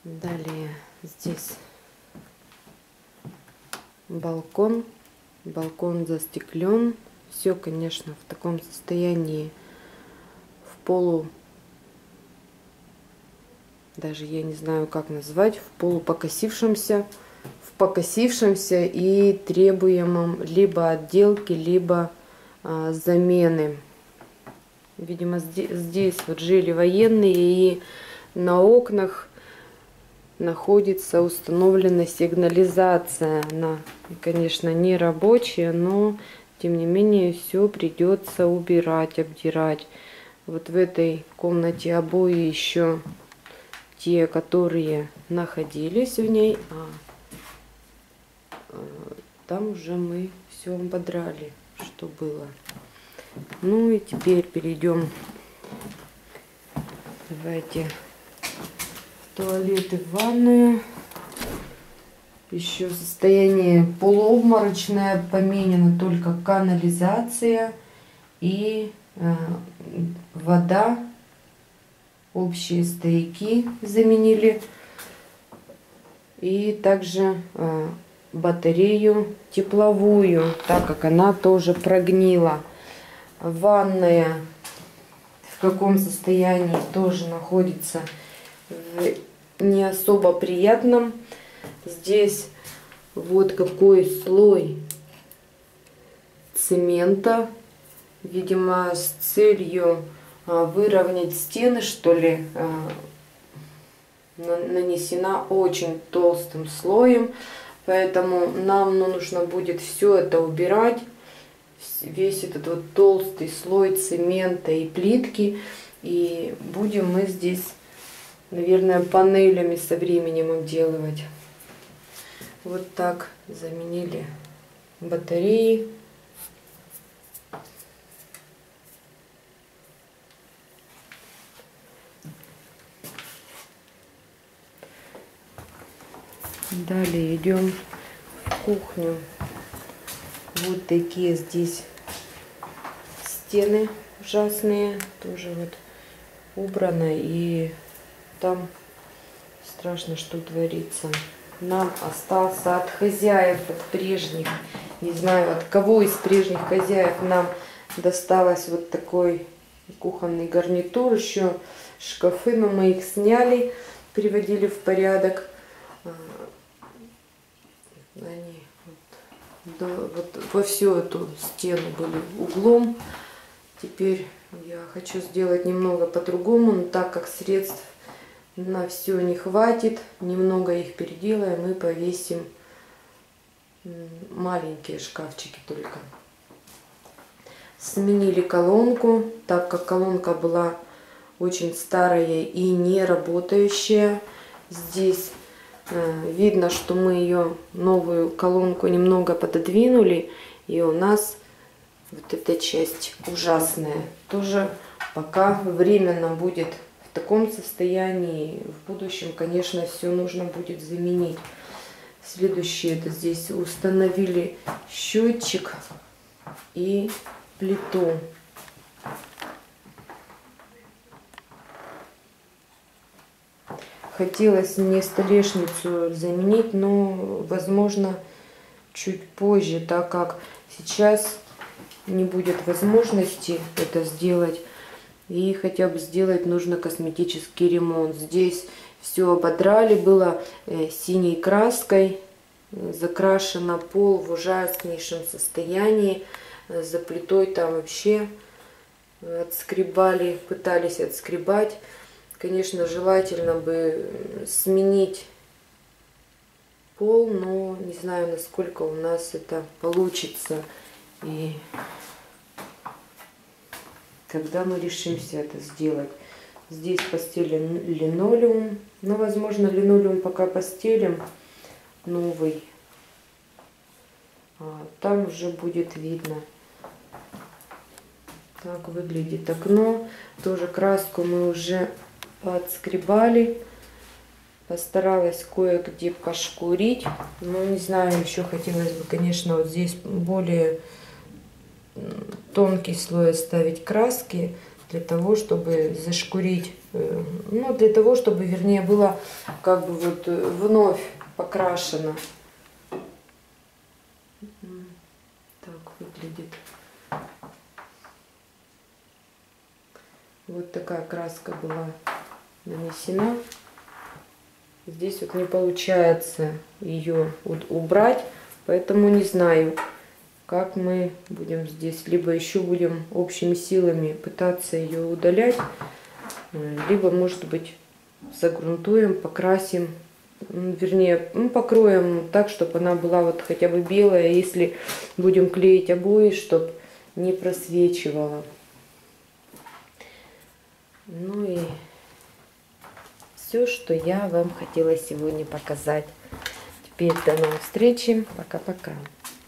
Далее здесь балкон. Балкон застеклен. Все, конечно, в таком состоянии, в полу, даже я не знаю, как назвать, в покосившемся и требуемом либо отделки, либо замены. Видимо, здесь вот жили военные, и на окнах находится установлена сигнализация. Она, конечно, не рабочая, но тем не менее все придется убирать, обдирать. Вот в этой комнате обои еще те, которые находились в ней, там уже мы все ободрали, что было. Ну и теперь перейдем, давайте, в туалет и в ванную. Еще состояние полуобморочное, поменена только канализация и вода. Общие стояки заменили. И также батарею тепловую, так как она тоже прогнила. Ванная в каком состоянии тоже находится в не особо приятном. Здесь вот какой слой цемента, видимо, с целью выровнять стены, что ли, нанесена очень толстым слоем, поэтому нам нужно будет все это убирать, весь этот вот толстый слой цемента и плитки, и будем мы здесь, наверное, панелями со временем обделывать. Вот так заменили батареи. Далее идем в кухню. Вот такие здесь стены ужасные, тоже вот убрано, и там страшно, что творится. Нам остался от хозяев, от прежних, не знаю от кого из прежних хозяев, нам досталось вот такой кухонный гарнитур, еще шкафы, но мы их сняли, приводили в порядок. Они вот во всю эту стену были углом. Теперь я хочу сделать немного по-другому, но так как средств на все не хватит, немного их переделаем и повесим маленькие шкафчики только. Сменили колонку, так как колонка была очень старая и не работающая. Здесь видно, что мы ее новую колонку немного пододвинули, и у нас вот эта часть ужасная. Тоже пока временно будет в таком состоянии. В будущем, конечно, все нужно будет заменить. Следующее, это здесь установили счетчик и плиту. Хотелось мне столешницу заменить, но возможно чуть позже, так как сейчас не будет возможности это сделать. И хотя бы сделать нужно косметический ремонт. Здесь все ободрали, было синей краской, закрашено, пол в ужаснейшем состоянии. За плитой там вообще отскребали, пытались отскребать. Конечно, желательно бы сменить пол, но не знаю, насколько у нас это получится. И когда мы решимся это сделать. Здесь постелен линолеум. Но, возможно, линолеум пока постелим новый. Там уже будет видно. Так выглядит окно. Тоже краску мы уже отскребали. Постаралась кое-где пошкурить. Но не знаю, еще хотелось бы, конечно, вот здесь более тонкий слой оставить краски. для того, чтобы зашкурить, ну, для того, чтобы, вернее, было как бы вот вновь покрашено. Так выглядит. Вот такая краска была нанесена. Здесь вот не получается ее убрать, поэтому не знаю, как мы будем здесь. Либо еще будем общими силами пытаться ее удалять, либо, может быть, загрунтуем, покрасим, вернее, ну, покроем так, чтобы она была вот хотя бы белая, если будем клеить обои, чтобы не просвечивала. Ну и все, что я вам хотела сегодня показать. Теперь до новых встреч. Пока-пока.